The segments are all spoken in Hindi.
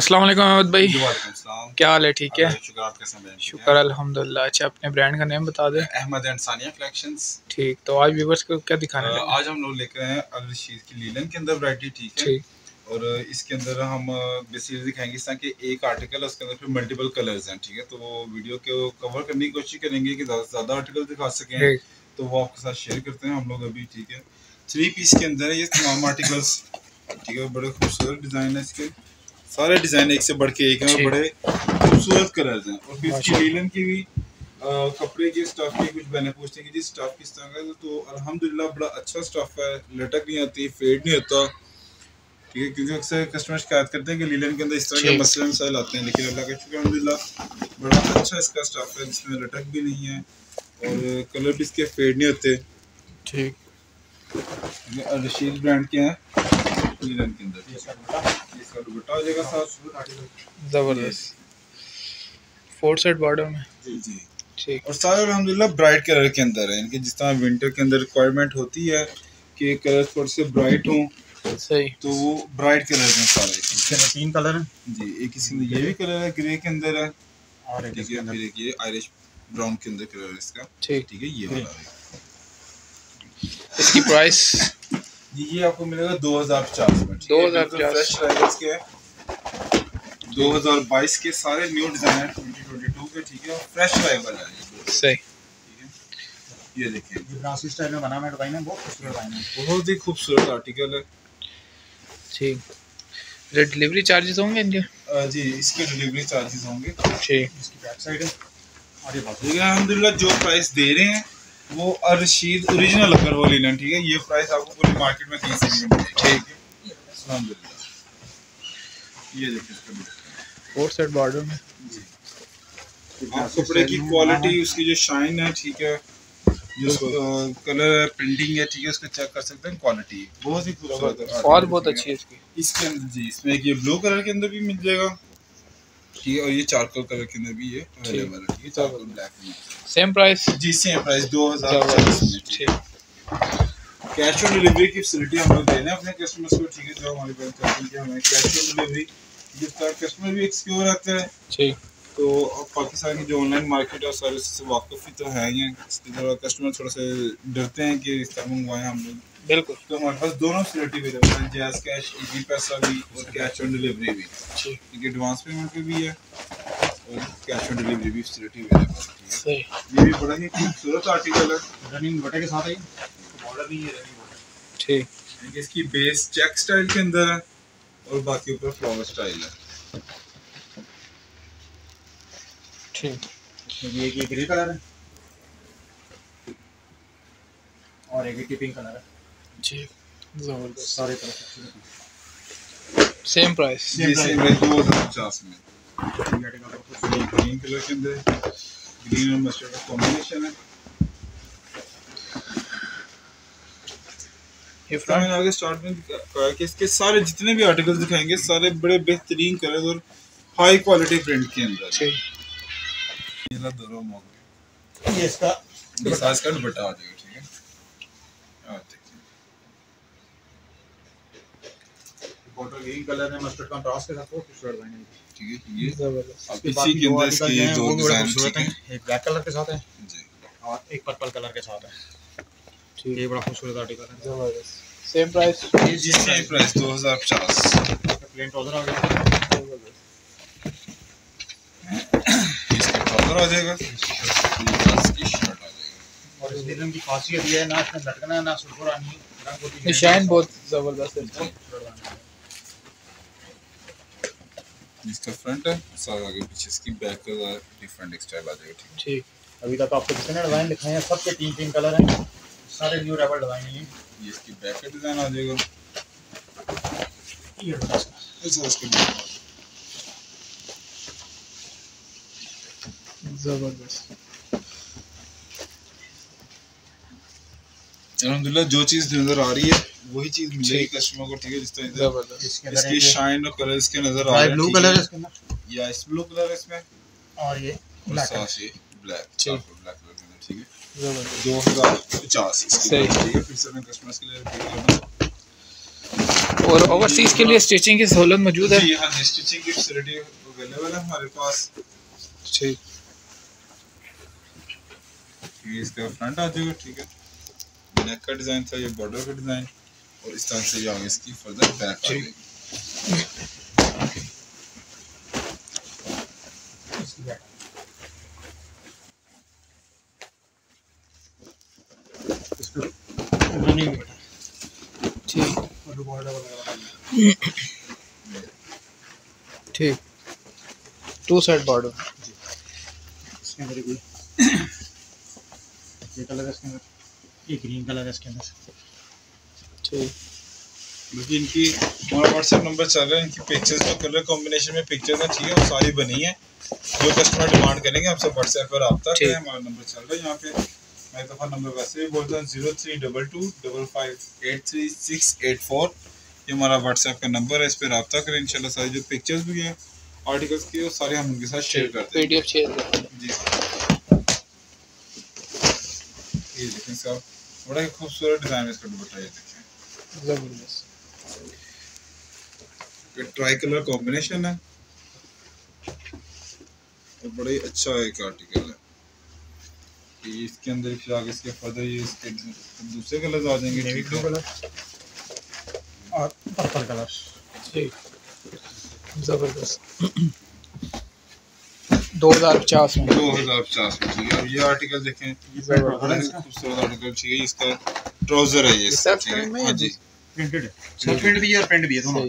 अस्सलाम वालेकुम अहमद भाई, क्या हाल है? ठीक है, शुक्र अल्हम्दुलिल्लाह। अच्छा, अपने ब्रांड का नेम बता दें। Ahmad and Sania collections. ठीक, तो आज व्यूअर्स को क्या दिखाने लगे? आज हम लोग लेकर आए हैं अल रशीद की लीलन के अंदर वैरायटी। ठीक है, और इसके अंदर हम बेसिकली दिखाएंगे इस तरह के एक आर्टिकल है, उसके अंदर फिर मल्टीपल कलर्स हैं। ठीक है, तो वो वीडियो को कवर करने की कोशिश करेंगे कि ज़्यादा से ज़्यादा आर्टिकल दिखा सकें, तो वो आपके साथ शेयर करते हैं हम लोग अभी। ठीक है, 3 पीस के अंदर है ये तमाम आर्टिकल्स। ठीक है, बड़े खूबसूरत डिज़ाइन है इसके, सारे डिज़ाइन एक से बढ़ के एक हैं और बड़े खूबसूरत कलर्स हैं। और फिर इसकी लीलन की भी कपड़े के स्टफ के कुछ मैंने पूछते हैं कि जी स्टफ किस तरह का है, तो अल्हम्दुलिल्लाह बड़ा अच्छा स्टफ है, लटक नहीं आती, फेड नहीं होता। ठीक है, क्योंकि अक्सर कस्टमर शिकायत करते हैं कि लीलन के अंदर इस तरह के मसले मसाइल आते हैं, लेकिन अल्लाह का शुक्र अल्हम्दुलिल्लाह बड़ा अच्छा इसका स्टफ है, जिसमें लटक भी नहीं है और कलर भी इसके फेड नहीं होते। ठीक, ये रशीद ब्रांड के हैं लीलन के अंदर। इसका दुपट्टा हो जाएगा साथ, ज़बरदस्त 4 सेट बॉर्डर में। जी जी, ठीक, और सारे अल्हम्दुलिल्लाह ब्राइट कलर के अंदर है। इनके जिस तरह विंटर के अंदर रिक्वायरमेंट होती है कि कलर थोड़े से ब्राइट हों, सही, तो वो ब्राइट कलर हैं सारे। इसके 3 कलर हैं जी, एक इसमें ये भी कलर है ग्रे के अंदर है, और एक इसके अंदर फिर ये आयरिश ब्राउन के अंदर कलर है इसका। ठीक, ठीक है, ये वाला है। इसकी प्राइस ये आपको मिलेगा 2050 में। 2050 फ्रेश राइडर्स के 2022 के सारे न्यू डिजाइन है 2022 के। ठीक है, फ्रेश अराइवल है ये। सही, ठीक है, ये देखिए, ये ब्रासी स्टाइल में बना है डिजाइन है, बहुत खूबसूरत डिजाइन है, बहुत ही खूबसूरत आर्टिकल है। ठीक। डिलीवरी चार्जेस होंगे इनके? जी, इसके डिलीवरी चार्जेस होंगे। ठीक, इसकी बैक साइड है और ये बाजू। देखिए अल्हम्दुलिल्लाह जो प्राइस दे रहे हैं वो रशीद ओरिजिनल अगर वो लीलन। ठीक है, ये प्राइस आपको पूरी मार्केट में कहीं से नहीं मिलेगा। ठीक, अल्हम्दुलिल्लाह। ये देखिए इसका 4 सेट बॉर्डर में। जी, आप कपड़े की क्वालिटी, उसकी जो शाइन है, ठीक है, जो कलर है, प्रिंटिंग है, ठीक है, उसको चेक कर सकते हैं। क्वालिटी बहुत ही खूबसूरत है, फॉल बहुत अच्छी है इसकी। इसके अंदर जी, इसमें एक ये ब्लू कलर के अंदर भी मिल जाएगा। ठीक है, और ये चारकोल कलर के अंदर भी ये अवेलेबल है। ठीक है, चारकोल ब्लैक में सेम प्राइस? जी, सेम प्राइस 2040 में। ठीक है, कैश ऑन डिलीवरी की फैसिलिटी हम लोग दे रहे हैं अपने कस्टमर्स को। ठीक है, जो हमारे पास चाहते हैं कि हमें कैश ऑन डिलीवरी, जिसका कस्टमर भी एक सिक्योर रहता है। ठीक, तो पाकिस्तान की जो ऑनलाइन मार्केट है सारे से वाकिफ ही तो है ही हैं, इसके थोड़ा कस्टमर थोड़ा से डरते हैं कि इस तरह मंगवाएं हम लोग। बिल्कुल, तो हमारे पास दोनों फैसिलिटी अवेलेबल है, जैज कैश, इजी पैसा भी और कैश ऑन डिलीवरी भी। ठीक है, एडवांस पेमेंट पे भी है और कैश ऑन डिलीवरी भी फैसिलिटी अवेलेबल है। सही, ये भी बड़ा ही खूबसूरत आर्टिकल है, रनिंग बटे के साथ है, बॉर्डर भी है रनिंग बॉर्डर। ठीक, इसकी बेस चेक स्टाइल के अंदर है और बाकी ऊपर फ्लावर स्टाइल है। ठीक, ये एक ग्रे कलर है और एक टिपिंग कलर है। ठीक, जबरदस्त। सारे तरफ सेम प्राइस? जी, सेम प्राइस 2050 में। ग्रीन कलर के अंदर, ग्रीन और मस्टर्ड का कॉम्बिनेशन है। ये फ्रंट में आगे स्टार्ट में कहा कि इसके सारे जितने भी आर्टिकल्स दिखाएंगे सारे बड़े बेहतरीन कलर और हाई क्वालिटी प्रिंट के अंदर। ठीक, ये ला दोनों मॉडल, ये इसका साइज का दुपट्टा आ जाएगा। ठीक है, देखिए बॉर्डर ग्रीन कलर है, मस्टर्ड कंट्रास्ट के साथ बहुत खूबसूरत डिजाइन है। ठीक है, ये जबरदस्त। अब इसी के अंदर इसके दो डिजाइन। ठीक है, एक ब्लैक कलर के साथ है जी, और एक पर्पल कलर के साथ है। ठीक, ये बड़ा खूबसूरत आर्टिकल है, जबरदस्त। Same price? जी, सेम प्राइस 2050। प्लेन ट्राउजर आ गया, इसका ट्राउजर आ जाएगा, इसकी शर्ट आ जाएगा। और इस डिजाइन की खासियत ये है ना इसमें लटकना है ना सुरखुरानी रंग होती है, निशान बहुत जबरदस्त है। इसका फ्रंट है, सारा आगे पीछे इसकी बैक का डिफरेंट स्टाइल आ जाएगा। ठीक, अभी तक आपको जितने डिजाइन दिखाए हैं सबके 3-3 कलर हैं, सारे न्यू रेबल डिजाइन हैं। ये इसकी बैक का डिजाइन आ जाएगा, ये बता इसका जबरदस्त। अल्हम्दुलिल्लाह जो चीज नजर आ रही है वही चीज मिलेगी कस्टमर को। ठीक है, जिस तरह जबरदस्त। इसकी शाइन और कलर इसके नजर आ रहे हैं। ब्लू कलर है इसके अंदर, या इस ब्लू कलर है इसमें, और ये और ब्लैक साथ ये ब्लैक, ठीक, ब्लैक कलर के अंदर। ठीक है, जबरदस्त। 2050 सही। ठीक है, फिर से मैं कस्टमर्स के लिए रिपीट कर दूं और ओवरसीज़ के लिए स्टिचिंग की सहूलत मौजूद है? जी हाँ, स्टिचिंग की फैसिलिटी अवेलेबल है हमारे पास। ठीक, ये इसका फ्रंट आ जाएगा, ठीक है। नेक का डिज़ाइन था, ये बॉर्डर का डिज़ाइन, और इस तरह से ये आगे इसकी फर्दर बैक आ जाएगी। ठीक, 2 साइड बॉर्डर। इसके अंदर ये कलर है, इसके अंदर ये ग्रीन कलर है इसके अंदर। ठीक, क्योंकि इनकी हमारा व्हाट्सएप नंबर चल रहा है, इनकी पिक्चर्स जो कलर कॉम्बिनेशन में पिक्चर्स हैं, ठीक है, वो सारी बनी है। जो कस्टमर डिमांड करेंगे आपसे व्हाट्सएप पर रब्ता करें, हमारा नंबर चल रहा है यहाँ पे। मैं दफ़ा नंबर वैसे भी बोलता हूँ 032255838684। ये हमारा व्हाट्सएप का नंबर है, इस पर रब्ता करें। इंशाल्लाह सारी जो पिक्चर्स भी हैं आर्टिकल्स की, वो सारे हम उनके साथ शेयर करते हैं। PDF शेयर करते हैं। जी, ये देखें साहब, बड़ा ही खूबसूरत डिज़ाइन है इसका दुपट्टा, ये देखें, ज़बरदस्त। ट्राई कलर कॉम्बिनेशन है और बड़ा ही अच्छा एक आर्टिकल है। इसके अंदर फिर आगे इसके फर्दर ये इसके दूसरे कलर्स आ जाएंगे, नेवी ब्लू कलर और पर्पल कलर। ठीक, ज़बरदस्त। 2050 में, 2050 में, ठीक है। अब ये आर्टिकल देखें, बड़ा ही खूबसूरत आर्टिकल, ठीक है। इसका ट्राउजर है ये, ठीक है। हाँ जी, प्रिंटेड है, सब प्रिंट भी है और प्रिंट भी है दोनों।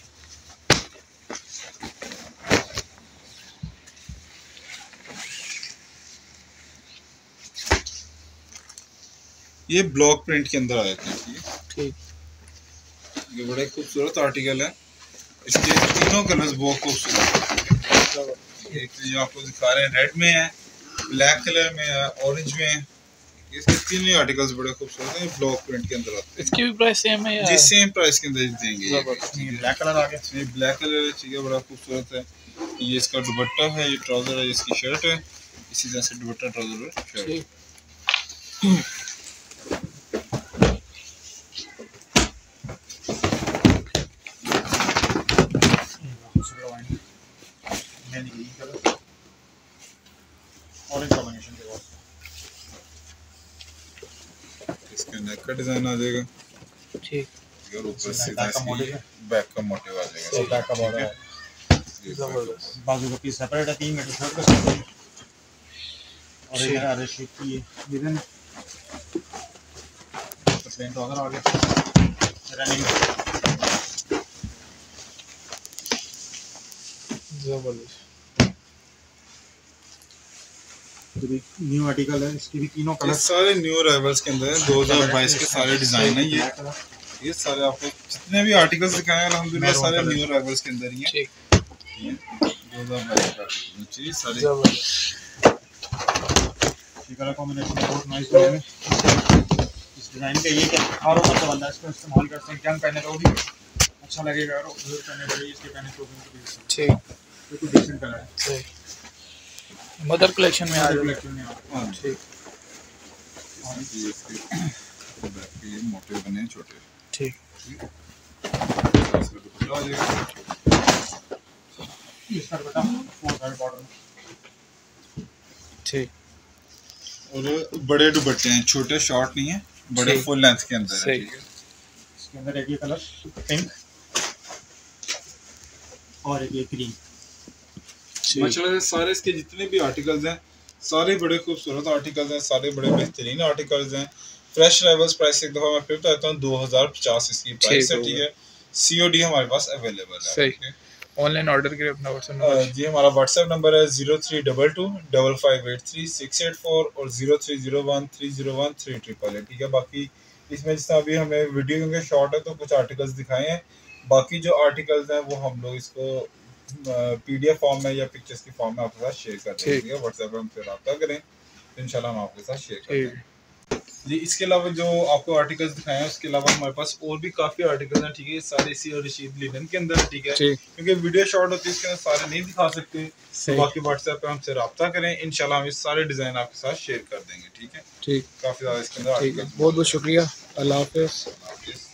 ये ब्लॉक प्रिंट के अंदर आए थे, ठीक है। ठीक, ये बड़ा खूबसूरत आर्टिकल है। इसके तीनों कलर्स बहुत खूबसूरत है। एक तो जो आपको दिखा रहे हैं रेड में है, ब्लैक कलर में है, ऑरेंज में है। इसके तीनों आर्टिकल्स बड़े खूबसूरत हैं, ब्लॉक प्रिंट के अंदर आते हैं। इसकी भी प्राइस सेम है या? जी, सेम प्राइस के अंदर देंगे। ये ब्लैक कलर आ गया, ये ब्लैक कलर है, ठीक है, बड़ा खूबसूरत है। ये इसका दुपट्टा है, ये ट्राउजर है, इसकी शर्ट है। इसी तरह से दुपट्टा, ट्राउजर और शर्ट। इसके नेक का डिजाइन आ जाएगा, ठीक, और ऊपर से बैक का मोटिव आ जाएगा। बैक का बॉर्डर है, बाजू का पीस सेपरेट है, 3 मीटर शर्ट का और इधर आधे शेप की है विजन प्रिंट वगैरह आ गया रनिंग। ज़बरदस्त। न्यू आर्टिकल है, इसकी भी तीनों कलर सारे न्यू अराइवल्स के अंदर है। 2022 के सारे डिजाइन है। ये सारे आपको जितने भी आर्टिकल्स दिखाए हैं अल्हम्दुलिल्लाह सारे न्यू अराइवल्स के अंदर ही हैं। 2022 का चीज सारे कलर कॉम्बिनेशन बहुत नाइस है। इस डिजाइन का ये क्या हर उम्र का बंदा इसको इस्तेमाल कर सकते हैं, जंग पहने तो भी अच्छा लगेगा और उधर पहने बड़े इसके पहने तो भी ठीक। तो कुछ डिसेंट कलर है, सही मदर कलेक्शन में आ रहा है। हां ठीक, और ये इसके बैक पे मोटे बने छोटे। ठीक, इसका दुपट्टा आ जाएगा, इसका दुपट्टा 4 साइड बॉर्डर। ठीक, और बड़े दुपट्टे हैं, छोटे शॉर्ट नहीं है, बड़े फुल लेंथ के अंदर है, ठीक है। इसके अंदर एक ये कलर पिंक और एक ये ग्रीन। माशाल्लाह सारे इसके जितने भी आर्टिकल्स हैं सारे बड़े खूबसूरत आर्टिकल्स हैं, सारे बड़े बेहतरीन आर्टिकल्स हैं। फ्रेश अराइवल्स प्राइस एक दफ़ा मैं फिर बताता हूँ 2050 इसकी प्राइस है, ठीक है। COD हमारे पास अवेलेबल है, ठीक है। ऑनलाइन ऑर्डर के लिए अपना व्हाट्सएप नंबर जी हमारा व्हाट्सएप नंबर है 032255838684 और 0301301388, ठीक है। बाकी इसमें जिस अभी हमें वीडियो के शॉर्ट है तो कुछ आर्टिकल्स दिखाए हैं, बाकी जो आर्टिकल्स हैं वो हम लोग इसको PDF फॉर्म में या पिक्चर्स की फॉर्म में आपके साथ शेयर कर देंगे, ठीक है। व्हाट्सएप पे हमसे रब्ता करें तो इंशाल्लाह हम आपके साथ शेयर कर देंगे जी। इसके अलावा जो आपको आर्टिकल्स दिखाए हैं उसके अलावा हमारे पास और भी काफ़ी आर्टिकल्स हैं, ठीक है। सारे इसी और रशीद लिनन के अंदर, ठीक है, क्योंकि वीडियो शॉर्ट होती है इसके अंदर सारे नहीं दिखा सकते, तो बाकी व्हाट्सएप पे हमसे रब्ता करें, इंशाल्लाह हम इस सारे डिज़ाइन आपके साथ शेयर कर देंगे, ठीक है। ठीक, काफ़ी ज़्यादा इसके अंदर आर्टिकल्स। बहुत बहुत शुक्रिया, अल्लाह हाफ़िज़।